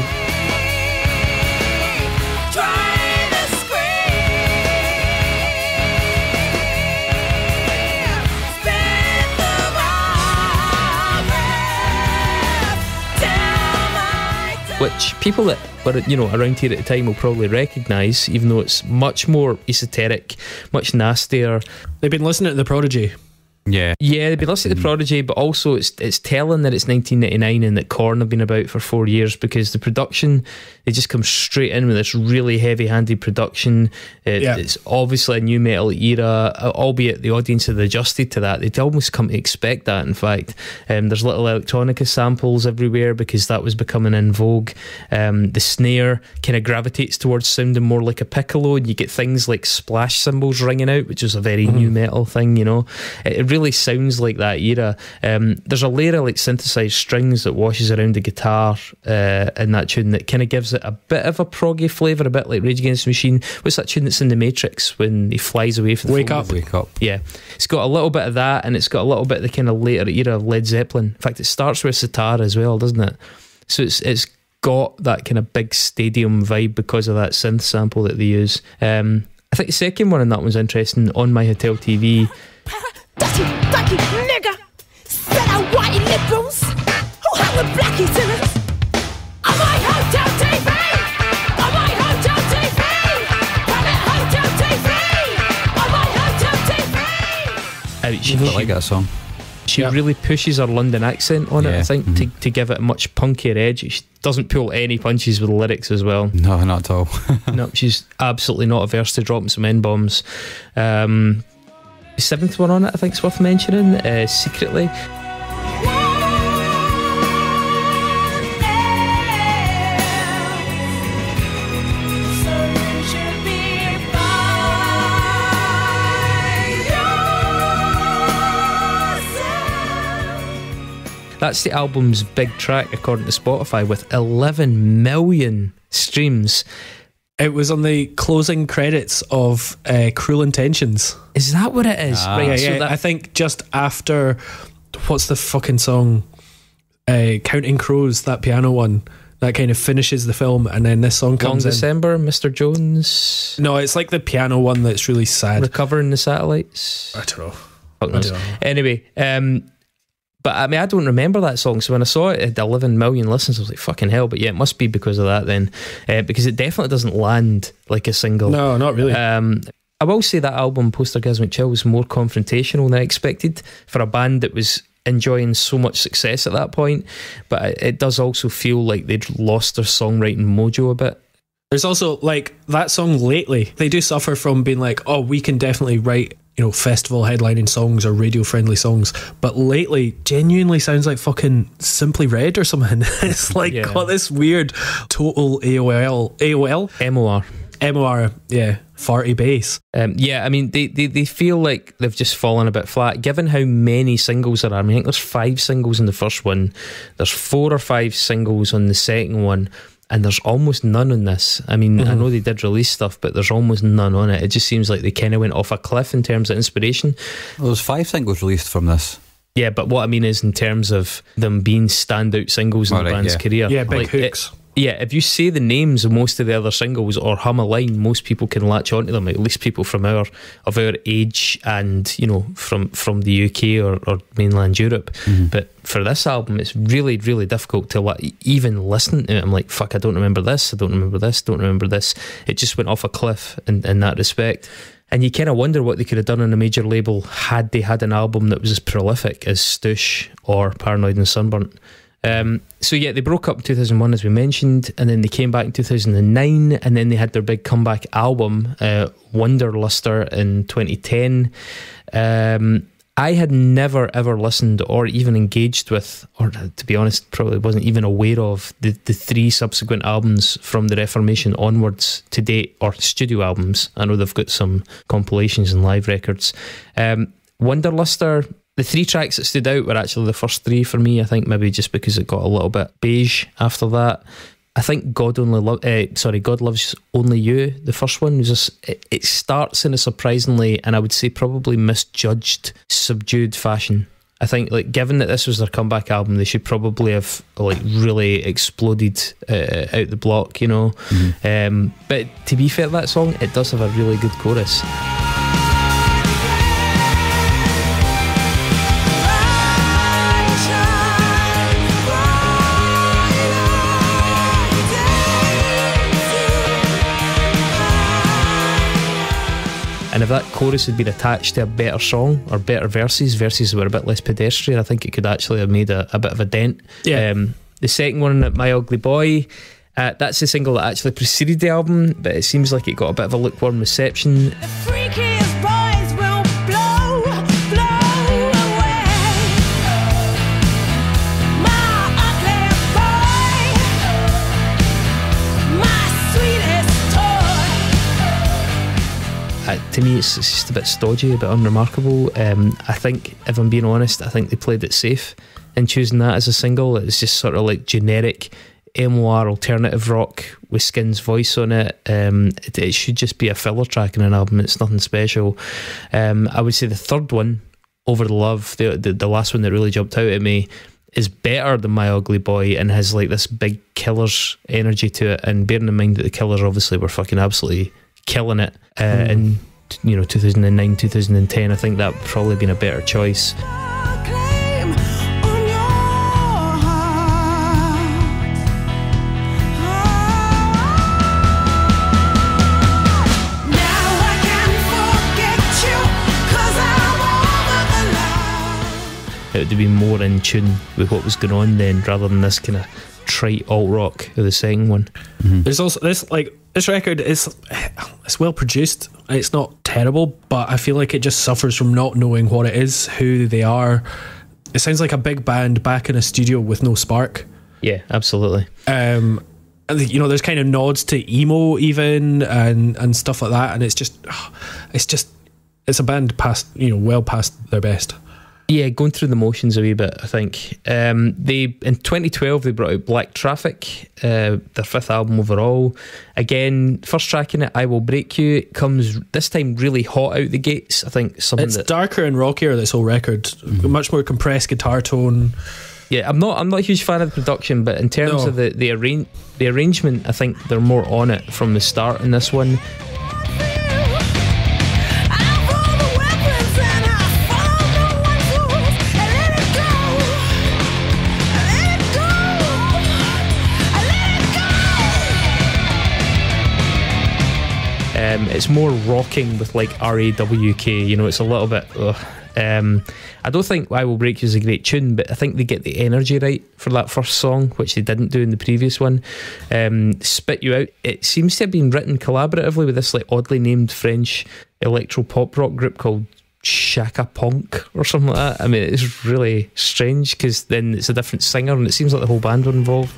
Which people that were, you know, around here at the time will probably recognise, even though it's much more esoteric, much nastier. They've been listening to The Prodigy. Yeah, yeah, they've been listening to The Prodigy, but also it's it's telling that it's nineteen ninety-nine and that Korn have been about for four years because the production, they just come straight in with this really heavy-handed production. It, yeah. It's obviously a new metal era, albeit the audience had adjusted to that. They'd almost come to expect that, in fact. Um, there's little electronica samples everywhere because that was becoming in vogue. Um, the snare kind of gravitates towards sounding more like a piccolo, and you get things like splash cymbals ringing out, which is a very mm-hmm. new metal thing, you know. It, it really sounds like that era. Um, there's a layer of like synthesized strings that washes around the guitar uh, in that tune that kind of gives it a bit of a proggy flavour, a bit like Rage Against the Machine. What's that tune that's in The Matrix when he flies away from the Wake phone? Up. Wake Up. Yeah. It's got a little bit of that, and it's got a little bit of the kind of later era of Led Zeppelin. In fact, it starts with sitar as well, doesn't it? So it's it's got that kind of big stadium vibe because of that synth sample that they use. Um, I think the second one in that one's interesting, On My Hotel T V. Dirty, dirty nigga, said I white liberals who hang with blackie sinners. On my hotel T V, on my hotel T V, on my hotel T V, on my hotel T V. Uh, she, I like that song. She yeah. really pushes her London accent on yeah. it, I think, mm-hmm. to, to give it a much punkier edge. She doesn't pull any punches with the lyrics as well. No, not at all. No, she's absolutely not averse to dropping some N-bombs. Um... The seventh one on it, I think, is worth mentioning. Uh, Secretly. That's the album's big track, according to Spotify, with eleven million streams. It was on the closing credits of uh, Cruel Intentions. Is that what it is? Ah. Right, Yeah, so yeah. that- I think just after, what's the fucking song? Uh, Counting Crows, that piano one. That kind of finishes the film, and then this song Long comes in. December, Mister Jones. No, it's like the piano one that's really sad. Recovering the Satellites. I don't know. Fuck I knows. don't know. Anyway, um, but I mean, I don't remember that song. So when I saw it at eleven million listens, I was like, fucking hell. But yeah, it must be because of that then. Uh, because it definitely doesn't land like a single. No, not really. Um, I will say that album, Post-Orgasmic Chill, was more confrontational than I expected for a band that was enjoying so much success at that point. But it, it does also feel like they'd lost their songwriting mojo a bit. There's also, like, that song Lately, they do suffer from being like, oh, we can definitely write, you know, festival headlining songs or radio friendly songs, but Lately genuinely sounds like fucking Simply Red or something. It's like Yeah. got this weird total A O L A O L M O R. M O R, yeah, farty bass. Um, yeah, I mean, they, they, they feel like they've just fallen a bit flat, given how many singles there are. I mean, I think there's five singles in the first one, there's four or five singles on the second one, and there's almost none on this. I mean, mm-hmm. I know they did release stuff, but there's almost none on it. It just seems like they kind of went off a cliff in terms of inspiration. Well, there's five singles released from this. Yeah, but what I mean is in terms of them being standout singles in Oh, the right, band's yeah. career. Yeah, big like, hooks. It, yeah, if you say the names of most of the other singles or hum a line, most people can latch onto them. At least people from our of our age and, you know, from from the U K or, or mainland Europe. Mm-hmm. But for this album, it's really really difficult to like, even listen to it. I'm like, fuck, I don't remember this. I don't remember this. Don't remember this. It just went off a cliff in, in that respect. And you kind of wonder what they could have done on a major label had they had an album that was as prolific as Stoosh or Paranoid and Sunburnt. Um, so yeah, they broke up in two thousand one, as we mentioned, and then they came back in two thousand nine, and then they had their big comeback album, uh, Wonderluster, in twenty ten. Um, I had never ever listened or even engaged with, or to be honest, probably wasn't even aware of the, the three subsequent albums from the Reformation onwards to date, or studio albums. I know they've got some compilations and live records. Um, Wonderluster, the three tracks that stood out were actually the first three for me. I think maybe just because it got a little bit beige after that. I think God only lo- uh, sorry, God Loves Only You, the first one, was just, it, it starts in a surprisingly, and I would say probably misjudged, subdued fashion. I think, like, given that this was their comeback album, they should probably have like really exploded uh, out the block, you know. Mm-hmm. Um, but to be fair, that song, it does have a really good chorus. And if that chorus had been attached to a better song or better verses, verses were a bit less pedestrian, I think it could actually have made a, a bit of a dent. Yeah. Um, the second one, My Ugly Boy, uh, that's the single that actually preceded the album, but it seems like it got a bit of a lukewarm reception. The freakiest boys will blow, blow away. My ugly boy, my sweetest toy. Uh, to me, it's, it's just a bit stodgy, a bit unremarkable. Um, I think, if I'm being honest, I think they played it safe in choosing that as a single. It's just sort of like generic M O R alternative rock with Skin's voice on it. Um, it, it should just be a filler track in an album. It's nothing special. Um, I would say the third one, Over the Love, the, the the last one that really jumped out at me, is better than My Ugly Boy and has like this big Killers energy to it. And bearing in mind that the Killers obviously were fucking absolutely killing it uh, mm. in, you know, two thousand nine, two thousand ten, I think that would probably been a better choice. Acclaim on your heart. Now I can forget you, 'cause I'm over the love. It would have been more in tune with what was going on then, rather than this kind of trite alt rock of the second one. Mm-hmm. There's also this, like, this record is, it's well produced. It's not terrible, but I feel like it just suffers from not knowing what it is, who they are. It sounds like a big band back in a studio with no spark. Yeah, absolutely. Um, and, you know, there's kind of nods to emo even and and stuff like that, and it's just, it's just, it's a band past, you know, well past their best. Yeah, going through the motions a wee bit, I think. Um, they in twenty twelve they brought out Black Traffic, uh, their fifth album overall. Again, first track in it, I Will Break You, it comes this time really hot out the gates. I think something It's that, darker and rockier, this whole record. Mm-hmm. Much more compressed guitar tone. Yeah, I'm not I'm not a huge fan of the production, but in terms No. of the the, arrange, the arrangement, I think they're more on it from the start in this one. Um, it's more rocking with like R A W K, you know, it's a little bit ugh. Um, I don't think I Will Break You is a great tune, but I think they get the energy right for that first song, which they didn't do in the previous one. um, Spit You Out, it seems to have been written collaboratively with this like oddly named French electro pop rock group called Shaka Punk or something like that. I mean, it's really strange because then it's a different singer and it seems like the whole band were involved.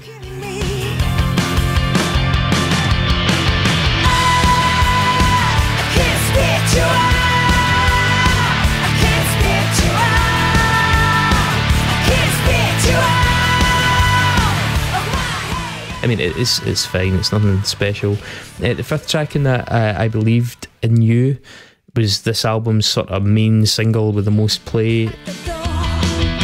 I mean, it is, it's fine, it's nothing special. Uh, the fifth track in that, uh, I Believed in You, was this album's sort of main single with the most play.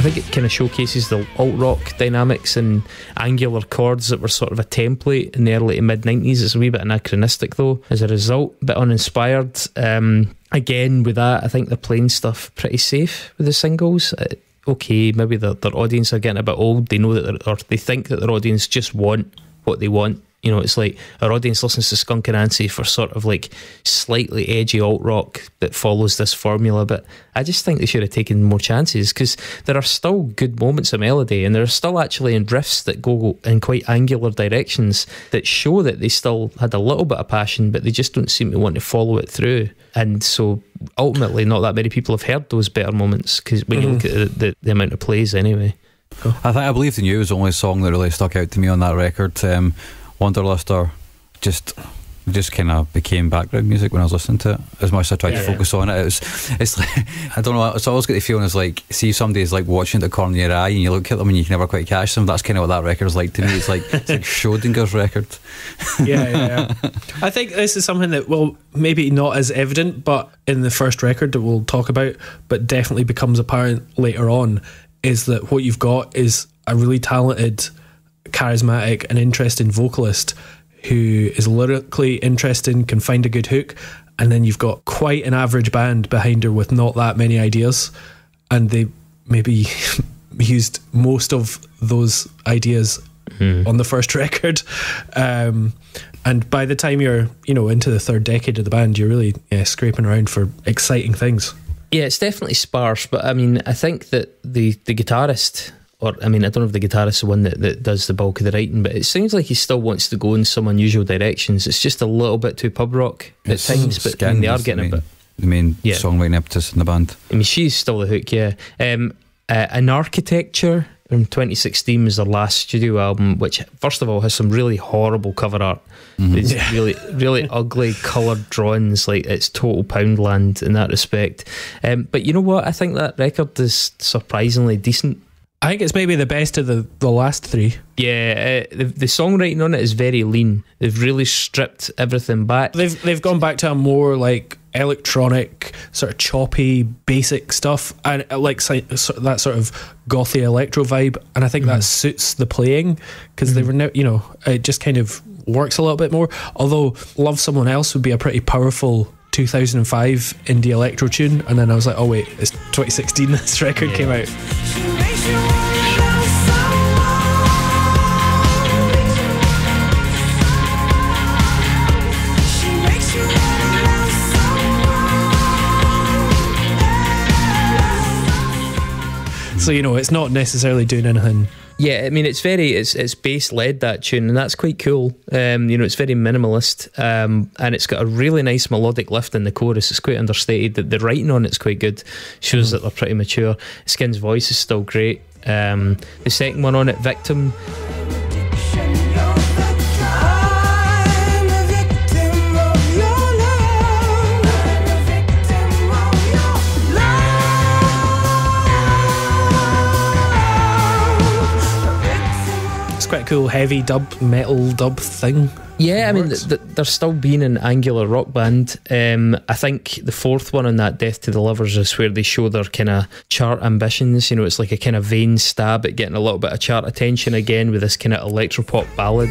think it kind of showcases the alt rock dynamics and angular chords that were sort of a template in the early to mid nineties. It's a wee bit anachronistic though as a result, a bit uninspired. Um, again with that, I think they're playing stuff pretty safe with the singles. Uh, okay, maybe their, their audience are getting a bit old. They know that they're, or they think that their audience just want what they want. You know, it's like our audience listens to Skunk Anansie for sort of like slightly edgy alt rock that follows this formula, but I just think they should have taken more chances, because there are still good moments of melody, and there are still actually in riffs that go in quite angular directions that show that they still had a little bit of passion, but they just don't seem to want to follow it through. And so ultimately not that many people have heard those better moments, because when mm-hmm. you look at the, the, the amount of plays anyway. Cool. I think I Believe the New was the only song that really stuck out to me on that record. um, Wanderluster just just kind of became background music when I was listening to it. As much as I tried yeah, to focus yeah. on it, it was, it's like, I don't know, it's always got the feeling as like, see somebody's like watching at the corner of your eye and you look at them and you can never quite catch them. That's kind of what that record's like to me. It's like it's like Schrodinger's record. Yeah, yeah, yeah. I think this is something that, well, maybe not as evident, but in the first record that we'll talk about, but definitely becomes apparent later on, is that what you've got is a really talented, charismatic and interesting vocalist who is lyrically interesting, can find a good hook, and then you've got quite an average band behind her with not that many ideas, and they maybe used most of those ideas mm. on the first record, um, and by the time you're, you know, into the third decade of the band, you're really yeah, scraping around for exciting things. Yeah, it's definitely sparse, but I mean, I think that the, the guitarist, or I mean, I don't know if the guitarist is the one that, that does the bulk of the writing, but it seems like he still wants to go in some unusual directions. It's just a little bit too pub rock at it's times, but I mean, they are getting the main, a bit. The main yeah. songwriting impetus in the band. I mean, she's still the hook, yeah. Um, uh, An Architecture in twenty sixteen was their last studio album, which first of all has some really horrible cover art. Mm-hmm. It's yeah. really, really ugly coloured drawings. Like, it's total Poundland in that respect. Um, but you know what? I think that record is surprisingly decent. I think it's maybe the best of the, the last three. Yeah, uh, the, the songwriting on it is very lean. They've really stripped everything back. They've they've gone back to a more like electronic, sort of choppy, basic stuff, and like that sort of gothy electro vibe. And I think mm. that suits the playing, because mm. they were now, you know, it just kind of works a little bit more. Although Love Someone Else would be a pretty powerful two thousand five indie electro tune, and then I was like, oh wait, it's twenty sixteen this record yeah. came out. So, you know, it's not necessarily doing anything. Yeah, I mean, it's very, it's it's bass led, that tune, and that's quite cool. Um, you know, it's very minimalist, um, and it's got a really nice melodic lift in the chorus. It's quite understated. The, the writing on it's quite good. Shows mm. that they're pretty mature. Skin's voice is still great. Um, the second one on it, Victim. Quite a cool heavy dub, metal dub thing. Yeah, I mean, th- th- they're still being an angular rock band. Um, I think the fourth one on that, Death to the Lovers, is where they show their kind of chart ambitions. You know, it's like a kind of vain stab at getting a little bit of chart attention again with this kind of electropop ballad.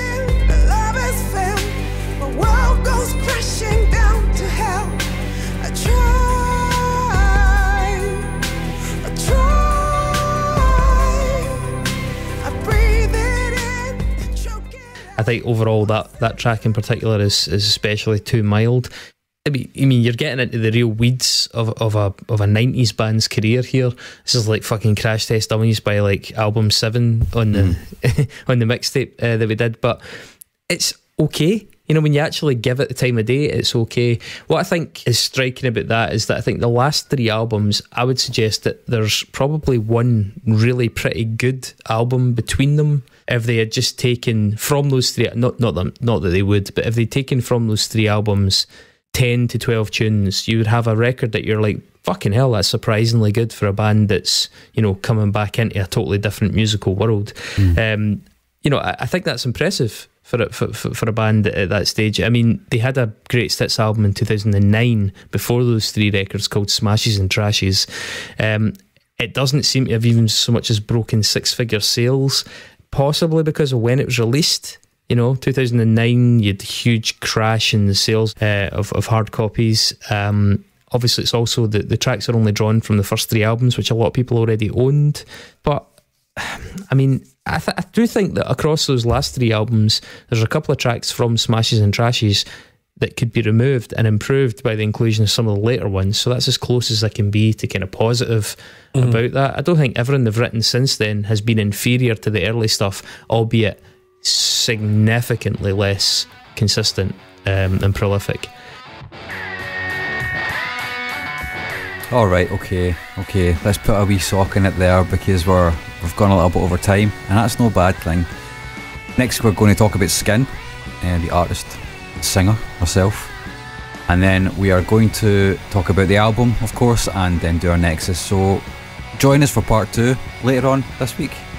I think overall that, that track in particular is, is especially too mild. I mean, I mean, you're getting into the real weeds of of a of a nineties band's career here. This is like fucking Crash Test Dummies by like album seven on the mm. on the mixtape uh, that we did. But it's okay. You know, when you actually give it the time of day, it's okay. What I think is striking about that is that I think the last three albums, I would suggest that there's probably one really pretty good album between them. If they had just taken from those three, not not them, not that they would, but if they'd taken from those three albums ten to twelve tunes, you would have a record that you're like, fucking hell, that's surprisingly good for a band that's, you know, coming back into a totally different musical world. Mm. Um, you know, I, I think that's impressive for, for for for a band at that stage. I mean, they had a great hits album in two thousand nine before those three records called Smashes and Trashes. Um, it doesn't seem to have even so much as broken six-figure sales, possibly because of when it was released. You know, two thousand nine, you had a huge crash in the sales uh, of, of hard copies. Um, obviously, it's also that the tracks are only drawn from the first three albums, which a lot of people already owned. But, I mean, I, th- I do think that across those last three albums, there's a couple of tracks from Smashes and Trashes that could be removed and improved by the inclusion of some of the later ones. So that's as close as I can be to kind of positive mm. about that. I don't think everything they've written since then has been inferior to the early stuff, albeit significantly less consistent um, and prolific. All right, okay, okay. Let's put a wee sock in it there because we're we've gone a little bit over time, and that's no bad thing. Next, we're going to talk about Skin, uh, the artist, singer herself, and then we are going to talk about the album, of course, and then do our nexus. So, join us for part two later on this week.